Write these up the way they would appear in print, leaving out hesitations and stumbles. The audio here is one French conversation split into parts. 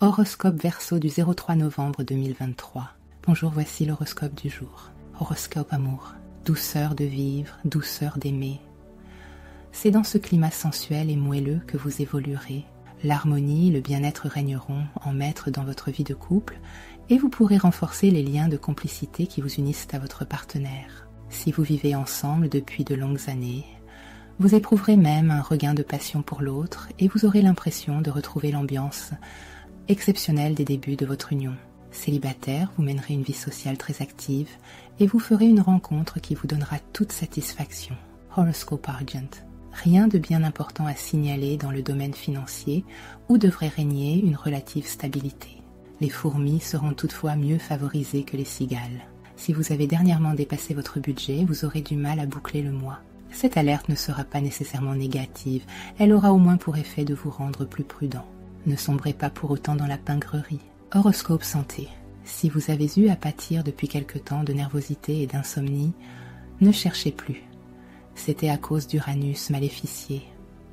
Horoscope Verseau du 03 novembre 2023. Bonjour, voici l'horoscope du jour. Horoscope amour. Douceur de vivre, douceur d'aimer. C'est dans ce climat sensuel et moelleux que vous évoluerez. L'harmonie, le bien-être régneront en maître dans votre vie de couple et vous pourrez renforcer les liens de complicité qui vous unissent à votre partenaire. Si vous vivez ensemble depuis de longues années, vous éprouverez même un regain de passion pour l'autre et vous aurez l'impression de retrouver l'ambiance exceptionnelle des débuts de votre union. Célibataire, vous mènerez une vie sociale très active et vous ferez une rencontre qui vous donnera toute satisfaction. Horoscope Argent. Rien de bien important à signaler dans le domaine financier où devrait régner une relative stabilité. Les fourmis seront toutefois mieux favorisées que les cigales. Si vous avez dernièrement dépassé votre budget, vous aurez du mal à boucler le mois. Cette alerte ne sera pas nécessairement négative, elle aura au moins pour effet de vous rendre plus prudent. Ne sombrez pas pour autant dans la pingrerie. Horoscope santé. Si vous avez eu à pâtir depuis quelque temps de nervosité et d'insomnie, ne cherchez plus. C'était à cause d'Uranus maléficié.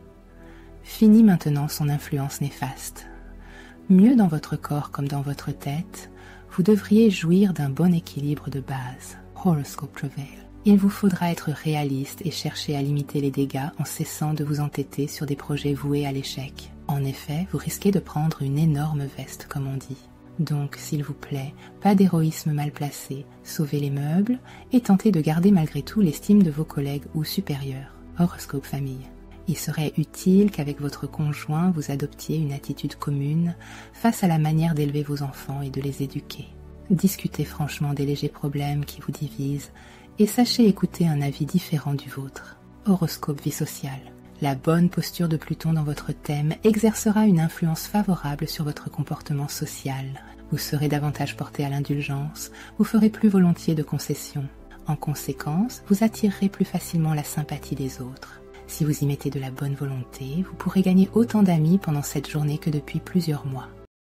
Fini maintenant son influence néfaste. Mieux dans votre corps comme dans votre tête, vous devriez jouir d'un bon équilibre de base. Horoscope Travail. Il vous faudra être réaliste et chercher à limiter les dégâts en cessant de vous entêter sur des projets voués à l'échec. En effet, vous risquez de prendre une énorme veste, comme on dit. Donc, s'il vous plaît, pas d'héroïsme mal placé, sauvez les meubles et tentez de garder malgré tout l'estime de vos collègues ou supérieurs. Horoscope famille. Il serait utile qu'avec votre conjoint, vous adoptiez une attitude commune face à la manière d'élever vos enfants et de les éduquer. Discutez franchement des légers problèmes qui vous divisent et sachez écouter un avis différent du vôtre. Horoscope vie sociale. La bonne posture de Pluton dans votre thème exercera une influence favorable sur votre comportement social. Vous serez davantage porté à l'indulgence, vous ferez plus volontiers de concessions. En conséquence, vous attirerez plus facilement la sympathie des autres. Si vous y mettez de la bonne volonté, vous pourrez gagner autant d'amis pendant cette journée que depuis plusieurs mois.